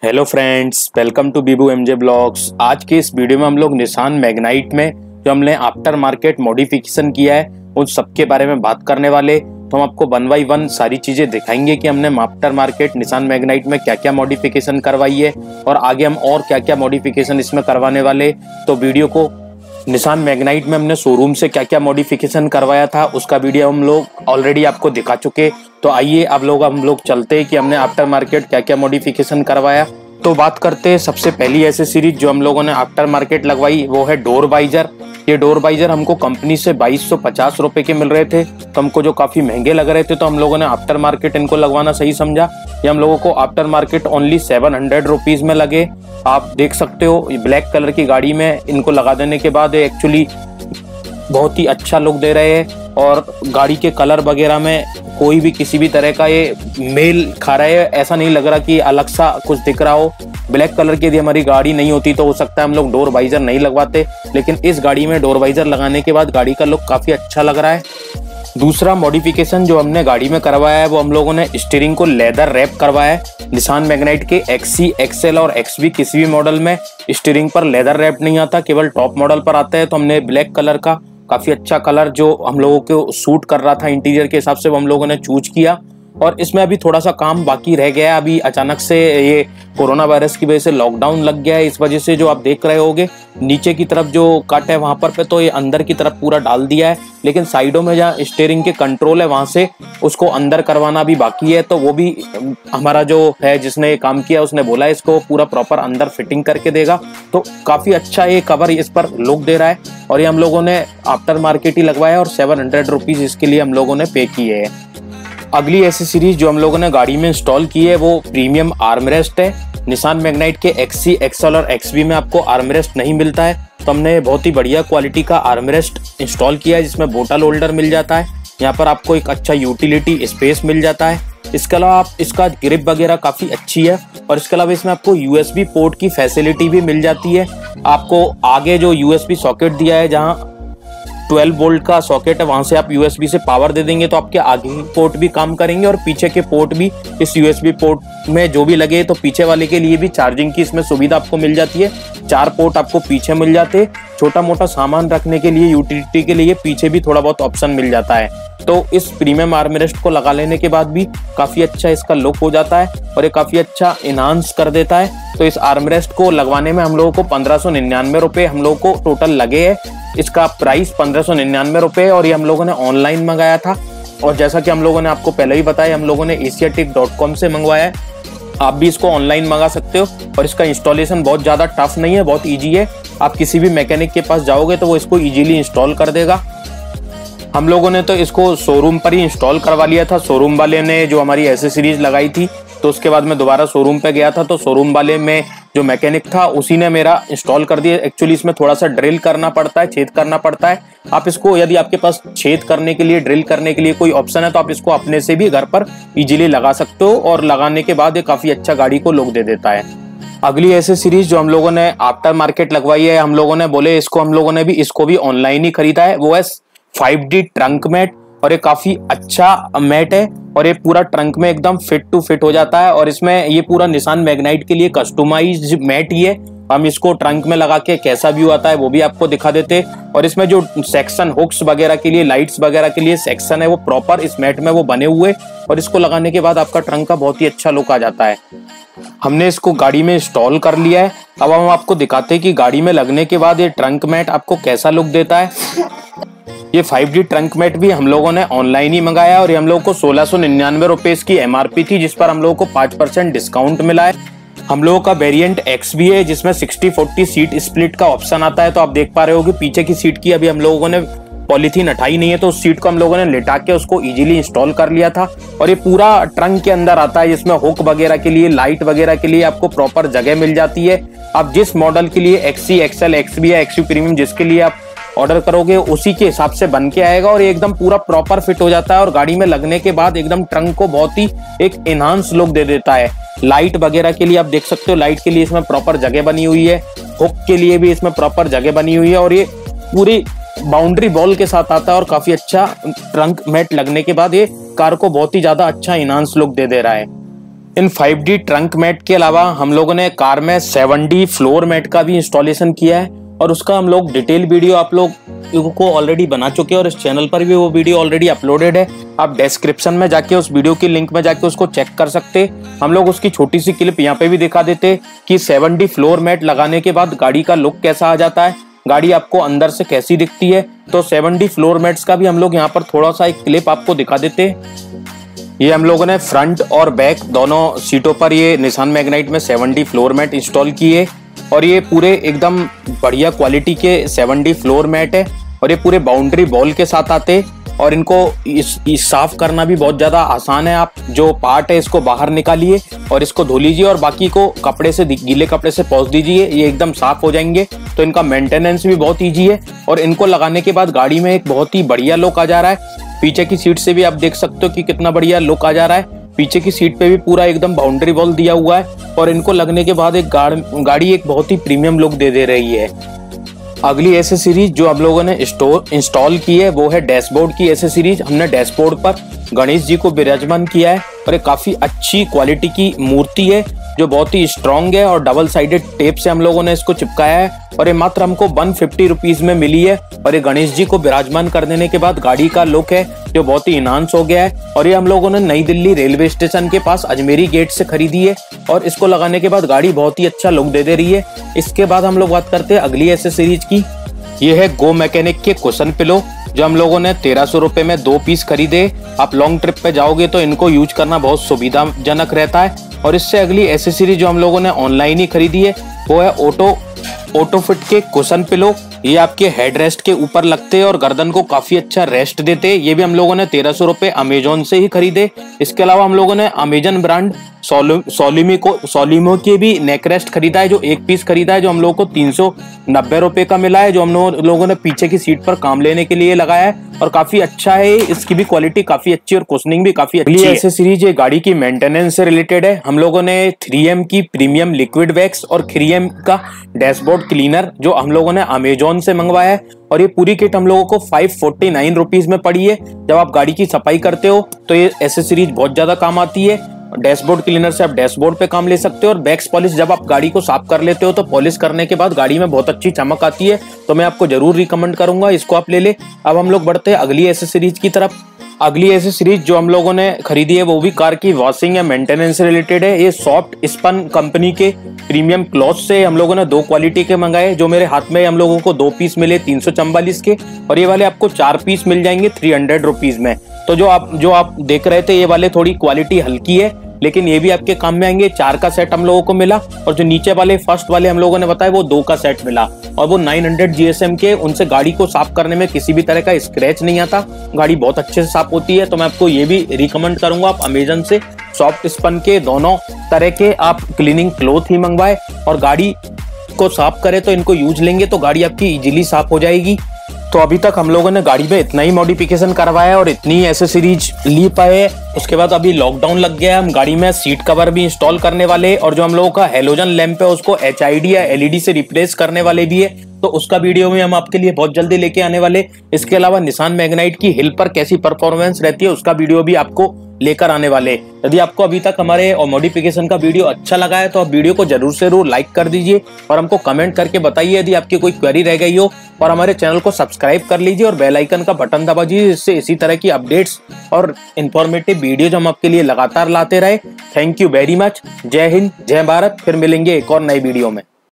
Hello friends, welcome to Bibu MJ vlogs. आज के इस वीडियो में हम लोग निसान मैग्नाइट में जो हमने आफ्टर मार्केट मॉडिफिकेशन किया है उन सब के बारे में बात करने वाले। तो हम आपको 1 बाय 1 सारी चीजें दिखाएंगे कि हमने आफ्टर मार्केट निसान मैग्नाइट में क्या क्या मॉडिफिकेशन करवाई है और आगे हम और क्या क्या मॉडिफिकेशन इसमें करवाने वाले। तो वीडियो को निसान मैग्नाइट में हमने शोरूम से क्या क्या मॉडिफिकेशन करवाया था उसका वीडियो हम लोग ऑलरेडी आपको दिखा चुके। तो आइए अब हम लोग चलते हैं कि हमने आफ्टर मार्केट क्या क्या मॉडिफिकेशन करवाया। तो बात करते हैं सबसे पहली एसेसरीज जो हम लोगों ने आफ्टर मार्केट लगवाई, वो है डोर वाइजर। ये डोर वाइजर हमको कंपनी से 2250 रुपए के मिल रहे थे, तो हमको जो काफी महंगे लग रहे थे तो हम लोगों ने आफ्टर मार्केट इनको लगवाना सही समझा। ये हम लोगों को आफ्टर मार्केट ओनली 700 रुपीज में लगे। आप देख सकते हो ब्लैक कलर की गाड़ी में इनको लगा देने के बाद एक्चुअली बहुत ही अच्छा लुक दे रहे हैं और गाड़ी के कलर वगैरह में कोई भी किसी भी तरह का ये मेल खा रहा है, ऐसा नहीं लग रहा कि अलग सा कुछ दिख रहा हो। ब्लैक कलर की यदि हमारी गाड़ी नहीं होती तो हो सकता है हम लोग डोर वाइजर नहीं लगवाते, लेकिन इस गाड़ी में डोर वाइजर लगाने के बाद गाड़ी का लुक काफी अच्छा लग रहा है। दूसरा मॉडिफिकेशन जो हमने गाड़ी में करवाया है वो हम लोगों ने स्टीयरिंग को लेदर रैप करवाया है। निसान मैग्नाइट के XC, XL और XV किसी भी मॉडल में स्टीयरिंग पर लेदर रैप नहीं आता, केवल टॉप मॉडल पर आता है। तो हमने ब्लैक कलर का काफी अच्छा कलर जो हम लोगों को सूट कर रहा था इंटीरियर के हिसाब से वो हम लोगों ने चूज किया। और इसमें अभी थोड़ा सा काम बाकी रह गया है। अभी अचानक से ये कोरोना वायरस की वजह से लॉकडाउन लग गया है, इस वजह से जो आप देख रहे होगे नीचे की तरफ जो कट है वहां पर पे तो ये अंदर की तरफ पूरा डाल दिया है, लेकिन साइडों में जहाँ स्टीयरिंग के कंट्रोल है वहां से उसको अंदर करवाना भी बाकी है। तो वो भी हमारा जो है जिसने ये काम किया उसने बोला है इसको पूरा प्रॉपर अंदर फिटिंग करके देगा। तो काफी अच्छा ये कवर इस पर लुक दे रहा है और ये हम लोगों ने आफ्टर मार्केट ही लगवाया और 700 रुपीज इसके लिए हम लोगों ने पे किए है। अगली एसेसरीज जो हम लोगों ने गाड़ी में इंस्टॉल की है वो प्रीमियम आर्मरेस्ट है। निसान मैग्नाइट के XC, XL और XV में आपको आर्मरेस्ट नहीं मिलता है, तो हमने बहुत ही बढ़िया क्वालिटी का आर्मरेस्ट इंस्टॉल किया है जिसमें बोतल होल्डर मिल जाता है। यहाँ पर आपको एक अच्छा यूटिलिटी स्पेस मिल जाता है। इसके अलावा आप इसका ग्रिप वगैरह काफी अच्छी है और इसके अलावा इसमें आपको USB पोर्ट की फैसिलिटी भी मिल जाती है। आपको आगे जो USB सॉकेट दिया है जहाँ 12 वोल्ट का सॉकेट है वहां से आप USB से पावर दे देंगे तो आपके आगे पोर्ट भी काम करेंगे और पीछे के पोर्ट भी इस USB पोर्ट में जो भी लगे, तो पीछे वाले के लिए भी चार्जिंग की इसमें सुविधा आपको मिल जाती है। 4 पोर्ट आपको पीछे मिल जाते हैं। छोटा मोटा सामान रखने के लिए, यूटिलिटी के लिए पीछे भी थोड़ा बहुत ऑप्शन मिल जाता है। तो इस प्रीमियम आर्मरेस्ट को लगा लेने के बाद भी काफी अच्छा इसका लुक हो जाता है और ये काफी अच्छा इनहांस कर देता है। तो इस आर्मरेस्ट को लगवाने में हम लोगों को 1599 रुपए हम लोगों को टोटल लगे है। इसका प्राइस 1599 रुपए और ये हम लोगों ने ऑनलाइन मंगाया था। और जैसा कि हम लोगों ने आपको पहले ही बताया, हम लोगों ने asiatic.com से मंगवाया है। आप भी इसको ऑनलाइन मंगा सकते हो और इसका इंस्टॉलेशन बहुत ज्यादा टफ नहीं है, बहुत इजी है। आप किसी भी मैकेनिक के पास जाओगे तो वो इसको इजीली इंस्टॉल कर देगा। हम लोगों ने तो इसको शोरूम पर ही इंस्टॉल करवा लिया था। शोरूम वाले ने जो हमारी एसेसरीज लगाई थी तो उसके बाद मैं दोबारा शोरूम पे गया था तो शोरूम वाले में जो मैकेनिक था उसी ने मेरा इंस्टॉल कर दिया। एक्चुअली इसमें थोड़ा सा ड्रिल करना पड़ता है, छेद करना पड़ता है। आप इसको यदि आपके पास छेद करने के लिए, ड्रिल करने के लिए कोई ऑप्शन है तो आप इसको अपने से भी घर पर इजीली लगा सकते हो और लगाने के बाद ये काफी अच्छा गाड़ी को लुक दे देता है। अगली एसेसरीज जो हम लोगों ने आफ्टर मार्केट लगवाई है, हम लोगों ने बोले इसको हम लोगों ने भी इसको भी ऑनलाइन ही खरीदा है, वो है 5D ट्रंक मैट। और ये काफी अच्छा मैट है और ये पूरा ट्रंक में एकदम फिट टू फिट हो जाता है और इसमें ये पूरा निसान मैग्नाइट के लिए कस्टमाइज्ड मैट ही है। हम इसको ट्रंक में लगा के कैसा व्यू आता है वो भी आपको दिखा देते। और इसमें जो सेक्शन हुक्स वगैरह के लिए, लाइट्स वगैरह के लिए सेक्शन है वो प्रॉपर इस मैट में वो बने हुए और इसको लगाने के बाद आपका ट्रंक का बहुत ही अच्छा लुक आ जाता है। हमने इसको गाड़ी में इंस्टॉल कर लिया है। अब हम आपको दिखाते हैं कि गाड़ी में लगने के बाद ये ट्रंक मैट आपको कैसा लुक देता है। ये 5D ट्रंक मैट भी हम लोगों ने ऑनलाइन ही मंगाया और ये हम लोगों को 1699 रुपए इसकी MRP थी, जिस पर हम लोगों को 5% डिस्काउंट मिला है। हम लोगों का वेरिएंट XV है जिसमें 60-40 सीट स्प्लिट का ऑप्शन आता है। तो आप देख पा रहे हो कि पीछे की सीट की अभी हम लोगों ने पॉलीथीन हटाई नहीं है, तो उस सीट को हम लोगों ने लेटा के उसको इजीली इंस्टॉल कर लिया था। और ये पूरा ट्रंक के अंदर आता है जिसमें हुक वगैरह के लिए, लाइट वगैरह के लिए आपको प्रॉपर जगह मिल जाती है। आप जिस मॉडल के लिए XC, XL, XV या XV प्रीमियम जिसके लिए आप ऑर्डर करोगे उसी के हिसाब से बन के आएगा और ये एकदम पूरा प्रॉपर फिट हो जाता है और गाड़ी में लगने के बाद एकदम ट्रंक को बहुत ही एक एनहांस लुक दे देता है। लाइट वगैरह के लिए आप देख सकते हो, लाइट के लिए इसमें प्रॉपर जगह बनी हुई है, हुक के लिए भी इसमें प्रॉपर जगह बनी हुई है और ये पूरी बाउंड्री बॉल के साथ आता है और काफी अच्छा ट्रंक मैट लगने के बाद ये कार को बहुत ही ज्यादा अच्छा एनहांस लुक दे रहा है। इन 5D ट्रंक मैट के अलावा हम लोगों ने कार में 7D फ्लोर मैट का भी इंस्टॉलेशन किया है और उसका हम लोग डिटेल वीडियो आप लोग को ऑलरेडी बना चुके हैं और इस चैनल पर भी वो वीडियो ऑलरेडी अपलोडेड है। आप डिस्क्रिप्शन में जाके उस वीडियो की लिंक में जाके उसको चेक कर सकते। हम लोग उसकी छोटी सी क्लिप यहाँ पे भी दिखा देते कि 7D फ्लोर मैट लगाने के बाद गाड़ी का लुक कैसा आ जाता है, गाड़ी आपको अंदर से कैसी दिखती है। तो 7D फ्लोर मैट्स का भी हम लोग यहाँ पर थोड़ा सा एक क्लिप आपको दिखा देते। ये हम लोगों ने फ्रंट और बैक दोनों सीटों पर ये निसान मैग्नाइट में 7D फ्लोर मैट इंस्टॉल किए और ये पूरे एकदम बढ़िया क्वालिटी के 7D फ्लोर मैट है और ये पूरे बाउंड्री बॉल के साथ आते और इनको इस साफ करना भी बहुत ज्यादा आसान है। आप जो पार्ट है इसको बाहर निकालिए और इसको धो लीजिए और बाकी को कपड़े से, गीले कपड़े से पोंछ दीजिए, ये एकदम साफ हो जाएंगे। तो इनका मेंटेनेंस भी बहुत ईजी है और इनको लगाने के बाद गाड़ी में एक बहुत ही बढ़िया लुक आ जा रहा है। पीछे की सीट से भी आप देख सकते हो कि कितना बढ़िया लुक आ जा रहा है। पीछे की सीट पे भी पूरा एकदम बाउंड्री वॉल दिया हुआ है और इनको लगने के बाद एक गाड़ी एक बहुत ही प्रीमियम लुक दे रही है। अगली एसेसरीज जो हम लोगों ने इंस्टॉल की है वो है डैशबोर्ड की एसेसरीज। हमने डैशबोर्ड पर गणेश जी को विराजमान किया है और एक काफी अच्छी क्वालिटी की मूर्ति है जो बहुत ही स्ट्रॉन्ग है और डबल साइडेड टेप से हम लोगों ने इसको चिपकाया है और ये मात्र हमको 150 रुपीज में मिली है। और ये गणेश जी को विराजमान कर देने के बाद गाड़ी का लुक है जो बहुत ही इनहांस हो गया है और ये हम लोगों ने नई दिल्ली रेलवे स्टेशन के पास अजमेरी गेट से खरीदी है और इसको लगाने के बाद गाड़ी बहुत ही अच्छा लुक दे रही है। इसके बाद हम लोग बात करते हैं अगली एसेसरीज की। ये है गो मैकेनिक के कुशन पिलो जो हम लोगों ने 1300 रुपए में 2 पीस खरीदे। आप लॉन्ग ट्रिप पे जाओगे तो इनको यूज करना बहुत सुविधाजनक रहता है। और इससे अगली एसेसरी जो हम लोगों ने ऑनलाइन ही खरीदी है वो है ऑटो फिट के कुशन पिलो। ये आपके हेड रेस्ट के ऊपर लगते हैं और गर्दन को काफी अच्छा रेस्ट देते हैं। ये भी हम लोगों ने 1300 रुपए अमेजोन से ही खरीदे। इसके अलावा हम लोगों ने अमेजन ब्रांड सोलिमो के भी नेक रेस्ट खरीदा है जो 1 पीस खरीदा है जो हम लोगों को 390 रुपए का मिला है, जो हम लोगों ने पीछे की सीट पर काम लेने के लिए लगाया है और काफी अच्छा है। इसकी भी क्वालिटी काफी अच्छी और कुशनिंग भी काफी अच्छी है। एसेसरीज ये गाड़ी की मेंटेनेंस से रिलेटेड है। हम लोगों ने 3M की प्रीमियम लिक्विड वैक्स और 3M का डैशबोर्ड क्लीनर जो हम लोगों ने अमेजोन से मंगवाया है और ये पूरी किट हम लोगों को 549 रुपीज में पड़ी है। जब आप गाड़ी की सफाई करते हो तो ये एसेसरीज बहुत ज्यादा काम आती है। डैशबोर्ड क्लीनर से आप डैशबोर्ड पे काम ले सकते हो और बैक्स पॉलिश जब आप गाड़ी को साफ कर लेते हो तो पॉलिश करने के बाद गाड़ी में बहुत अच्छी चमक आती है। तो मैं आपको जरूर रिकमेंड करूंगा, इसको आप ले ले। अब हम लोग बढ़ते हैं अगली एसेसरीज की तरफ। अगली एसेसरीज जो हम लोगों ने खरीदी है वो भी कार की वॉशिंग या मेंटेनेंस से रिलेटेड है। ये सॉफ्ट स्पन कंपनी के प्रीमियम क्लॉथ से हम लोगों ने 2 क्वालिटी के मंगाए। जो मेरे हाथ में हम लोगों को 2 पीस मिले 344 के और ये वाले आपको 4 पीस मिल जाएंगे 300 रुपीज में। तो जो आप देख रहे थे ये वाले थोड़ी क्वालिटी हल्की है लेकिन ये भी आपके काम में आएंगे। 4 का सेट हम लोगों को मिला और जो नीचे वाले फर्स्ट वाले हम लोगों ने बताया वो 2 का सेट मिला और वो 900 GSM के। उनसे गाड़ी को साफ करने में किसी भी तरह का स्क्रैच नहीं आता, गाड़ी बहुत अच्छे से साफ होती है। तो मैं आपको ये भी रिकमेंड करूंगा आप अमेजन से सॉफ्ट स्पन के दोनों तरह के आप क्लीनिंग क्लॉथ ही मंगवाए और गाड़ी को साफ करे तो इनको यूज लेंगे तो गाड़ी आपकी इजीली साफ हो जाएगी। तो अभी तक हम लोगों ने गाड़ी में इतना ही मॉडिफिकेशन करवाया और इतनी एसेसरीज ली पाए। उसके बाद अभी लॉकडाउन लग गया, हम गाड़ी में सीट कवर भी इंस्टॉल करने वाले और जो हम लोगों का हेलोजन लैंप है उसको HID या LED से रिप्लेस करने वाले भी है। तो उसका वीडियो में हम आपके लिए बहुत जल्दी लेके आने वाले। इसके अलावा निसान मैग्नाइट की हिल पर कैसी परफॉर्मेंस रहती है उसका वीडियो भी आपको लेकर आने वाले। यदि आपको अभी तक हमारे और मॉडिफिकेशन का वीडियो अच्छा लगा है तो आप वीडियो को जरूर से जरूर लाइक कर दीजिए और हमको कमेंट करके बताइए यदि आपकी कोई क्वेरी रह गई हो। और हमारे चैनल को सब्सक्राइब कर लीजिए और बेल आइकन का बटन दबा दीजिए जिससे इसी तरह की अपडेट्स और इन्फॉर्मेटिव वीडियोज हम आपके लिए लगातार लाते रहे। Thank you very much. जय हिंद, जय भारत। फिर मिलेंगे एक और नई वीडियो में।